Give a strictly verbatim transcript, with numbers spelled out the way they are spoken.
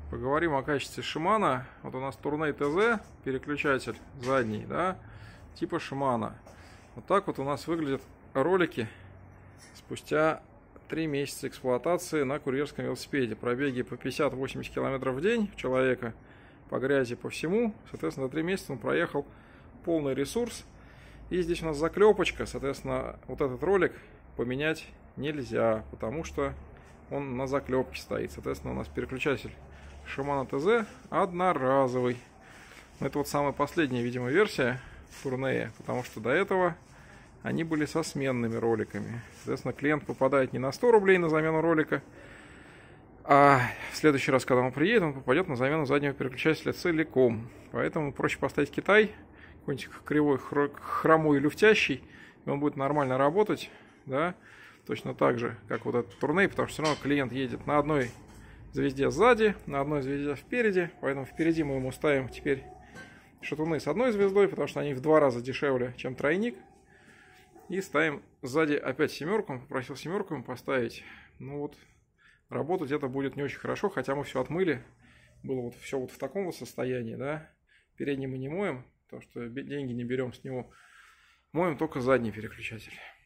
Поговорим о качестве Shimano. Вот у нас Tourneo тэ зэ, переключатель задний, да, типа Shimano. Вот так вот у нас выглядят ролики спустя три месяца эксплуатации на курьерском велосипеде. Пробеги по пятьдесят-восемьдесят километров в день у человека, по грязи, по всему. Соответственно, за три месяца он проехал полный ресурс. И здесь у нас заклепочка. Соответственно, вот этот ролик поменять нельзя, потому что он на заклепке стоит. Соответственно, у нас переключатель Shimano тэ зэ одноразовый. Это вот самая последняя, видимо, версия Tourneo, потому что до этого они были со сменными роликами. Соответственно, клиент попадает не на сто рублей на замену ролика, а в следующий раз, когда он приедет, он попадет на замену заднего переключателя целиком. Поэтому проще поставить Китай, какой-нибудь кривой, хромой, люфтящий, и он будет нормально работать, да, точно так же, как вот этот Tourneo, потому что все равно клиент едет на одной звезде сзади, на одной звезде впереди, поэтому впереди мы ему ставим теперь шатуны с одной звездой, потому что они в два раза дешевле, чем тройник. И ставим сзади опять семерку, он попросил семерку ему поставить. Ну вот, работать это будет не очень хорошо, хотя мы все отмыли. Было вот все вот в таком вот состоянии, да. Передний мы не моем, потому что деньги не берем с него. Моем только задний переключатель.